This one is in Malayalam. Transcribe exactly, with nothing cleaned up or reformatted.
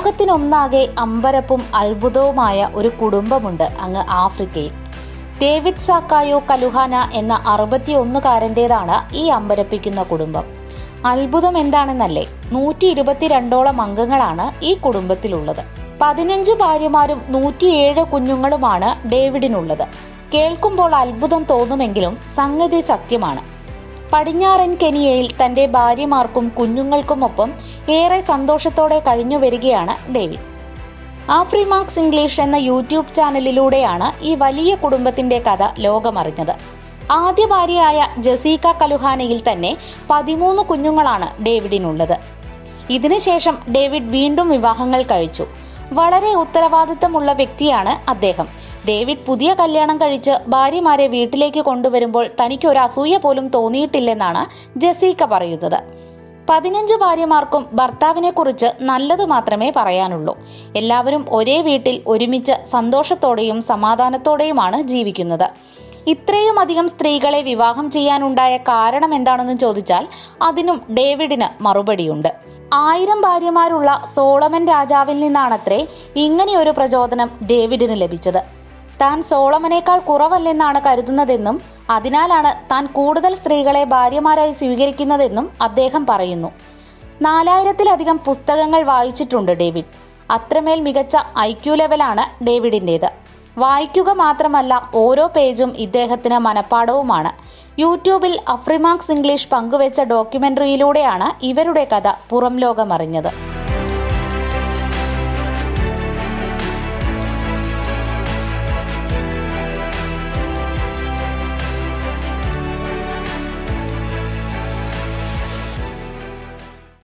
ലോകത്തിനൊന്നാകെ അമ്പരപ്പും അത്ഭുതവുമായ ഒരു കുടുംബമുണ്ട് അങ്ങ് ആഫ്രിക്കയിൽ. ഡേവിഡ് സാക്കായോ കലുഹാന എന്ന അറുപത്തിയൊന്നുകാരൻ്റേതാണ് ഈ അമ്പരപ്പിക്കുന്ന കുടുംബം. അത്ഭുതം എന്താണെന്നല്ലേ, നൂറ്റി ഇരുപത്തിരണ്ടോളം അംഗങ്ങളാണ് ഈ കുടുംബത്തിലുള്ളത്. പതിനഞ്ച് ഭാര്യമാരും നൂറ്റിയേഴ് കുഞ്ഞുങ്ങളുമാണ് ഡേവിഡിനുള്ളത്. കേൾക്കുമ്പോൾ അത്ഭുതം തോന്നുമെങ്കിലും സംഗതി സത്യമാണ്. പടിഞ്ഞാറൻ കെനിയയിൽ തന്റെ ഭാര്യമാർക്കും കുഞ്ഞുങ്ങൾക്കുമൊപ്പം ഏറെ സന്തോഷത്തോടെ കഴിഞ്ഞു വരികയാണ് ഡേവിഡ്. ആഫ്രിമാക്സ് ഇംഗ്ലീഷ് എന്ന യൂട്യൂബ് ചാനലിലൂടെയാണ് ഈ വലിയ കുടുംബത്തിന്റെ കഥ ലോകമറിഞ്ഞത്. ആദ്യ ഭാര്യയായ ജസീക്ക കലുഹാനയിൽ തന്നെ പതിമൂന്ന് കുഞ്ഞുങ്ങളാണ് ഡേവിഡിനുള്ളത്. ഇതിനുശേഷം ഡേവിഡ് വീണ്ടും വിവാഹങ്ങൾ കഴിച്ചു. വളരെ ഉത്തരവാദിത്തമുള്ള വ്യക്തിയാണ് അദ്ദേഹം. ഡേവിഡ് പുതിയ കല്യാണം കഴിച്ച് ഭാര്യമാരെ വീട്ടിലേക്ക് കൊണ്ടുവരുമ്പോൾ തനിക്ക് ഒരു അസൂയ പോലും തോന്നിയിട്ടില്ലെന്നാണ് ജസീക്ക പറയുന്നത്. പതിനഞ്ച് ഭാര്യമാർക്കും ഭർത്താവിനെ കുറിച്ച് നല്ലത് മാത്രമേ പറയാനുള്ളൂ. എല്ലാവരും ഒരേ വീട്ടിൽ ഒരുമിച്ച് സന്തോഷത്തോടെയും സമാധാനത്തോടെയുമാണ് ജീവിക്കുന്നത്. ഇത്രയും അധികം സ്ത്രീകളെ വിവാഹം ചെയ്യാനുണ്ടായ കാരണം എന്താണെന്ന് ചോദിച്ചാൽ അതിനും ഡേവിഡിന് മറുപടിയുണ്ട്. ആയിരം ഭാര്യമാരുള്ള സോളമൻ രാജാവിൽ നിന്നാണത്രേ ഇങ്ങനെയൊരു പ്രചോദനം ഡേവിഡിന് ലഭിച്ചത്. താൻ സോളമനേക്കാൾ കുറവല്ലെന്നാണ് കരുതുന്നതെന്നും അതിനാലാണ് താൻ കൂടുതൽ സ്ത്രീകളെ ഭാര്യമാരായി സ്വീകരിക്കുന്നതെന്നും അദ്ദേഹം പറയുന്നു. നാലായിരത്തിലധികം പുസ്തകങ്ങൾ വായിച്ചിട്ടുണ്ട് ഡേവിഡ്. അത്രമേൽ മികച്ച ഐ ക്യു ലെവലാണ് ഡേവിഡിൻ്റേത്. വായിക്കുക മാത്രമല്ല, ഓരോ പേജും ഇദ്ദേഹത്തിന് മനഃപ്പാഠവുമാണ്. യൂട്യൂബിൽ ആഫ്രിമാക്സ് ഇംഗ്ലീഷ് പങ്കുവെച്ച ഡോക്യുമെന്ററിയിലൂടെയാണ് ഇവരുടെ കഥ പുറം ലോകമറിഞ്ഞത്.